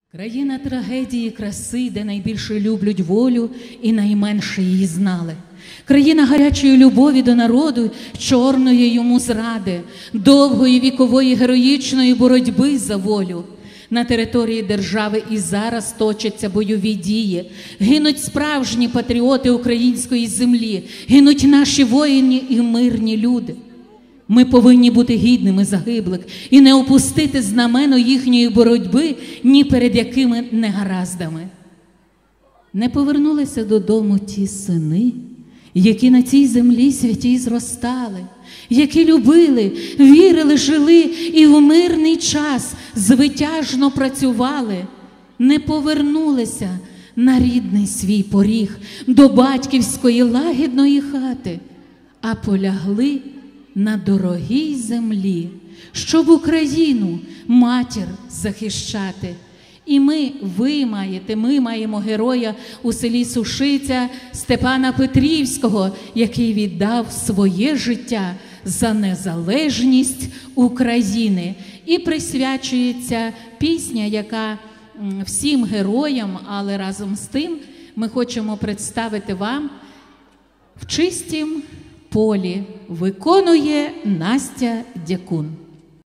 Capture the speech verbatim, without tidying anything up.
Країна трагедії, краси, де найбільше люблять волю і найменше її знали. Країна гарячої любові до народу, чорної йому зради, довгої вікової героїчної боротьби за волю. На території держави і зараз точаться бойові дії. Гинуть справжні патріоти української землі, гинуть наші воїни і мирні люди. Ми повинні бути гідними загиблих і не опустити знамено їхньої боротьби ні перед якими негараздами. Не повернулися додому ті сини, які на цій землі святій зростали, які любили, вірили, жили і в мирний час звитяжно працювали. Не повернулися на рідний свій поріг, до батьківської лагідної хати, а полягли на дорогій землі, щоб Україну, матір, захищати. І ми, ви маєте, ми маємо героя у селі Сушиця Степана Петрівського, який віддав своє життя за незалежність України. І присвячується пісня, яка всім героям, але разом з тим ми хочемо представити вам в чистім полі. Виконує Настя Дякун.